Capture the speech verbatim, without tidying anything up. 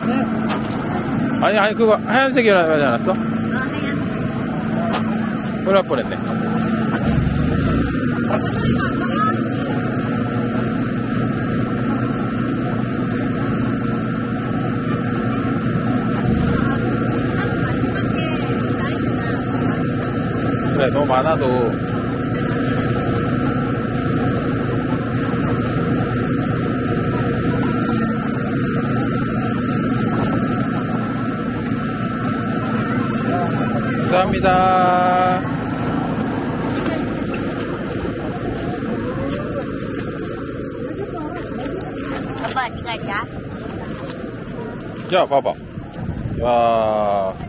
아니 아니 그거 하얀색이라고 하지 않았어? 어, 하얀. 큰일 날 뻔했네. 그래 너무 많아도 감사합니다. 아빠, 니가 자? 자 봐봐. 와